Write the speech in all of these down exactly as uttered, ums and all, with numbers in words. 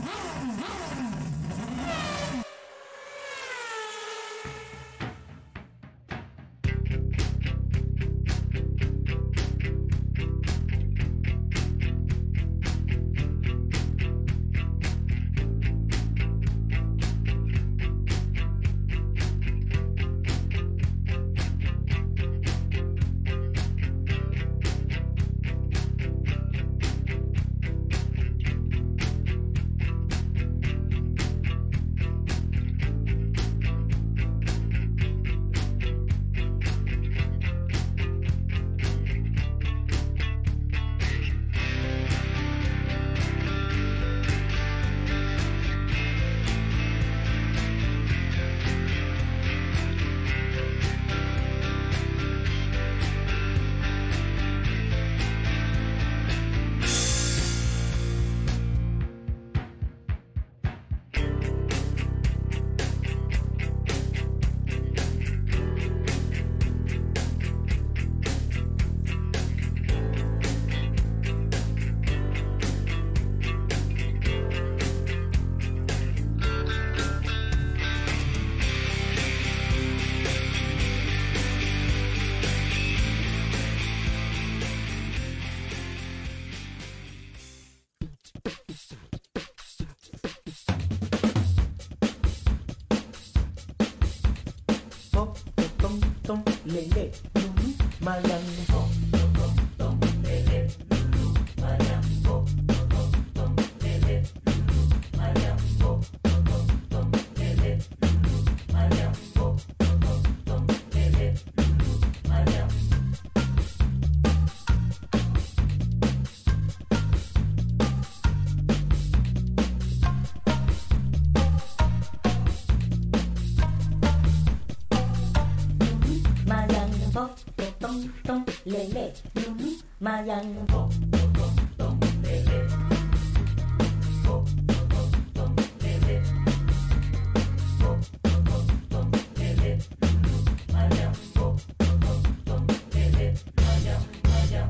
lele lulu mayang tom tom tom lele lulu mayang tom tom tom lele lulu mayang tom tom tom lele lulu mayang tom tom tom lele lulu mayang tông tông lê lê lulu mayang tông tông tông lê lê tông tông tông lê lê tông tông tông lê lê lulu mayang tông tông tông lê lê mayang mayang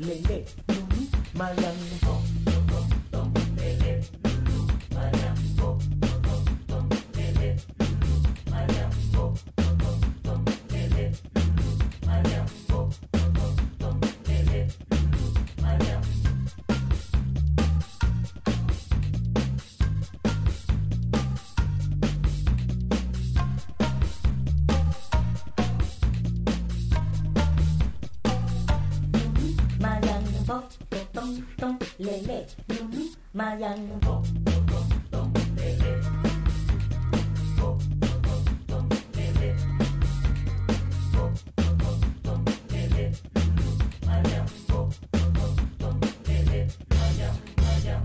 lele, lulu, mayang, tom, tom, tom, lele, lulu, mayang, tom, tom, tom, lele, lulu, mayang, tom, tom, tom, lele, lulu, mayang, tom, tom, tom, lele, lulu, mayang. Tong tong lele, lulu, mayang, tong tong tong lele, tong tong tong lele, tong tong tong lele, lulu, mayang, tong tong tong lele, mayang, mayang.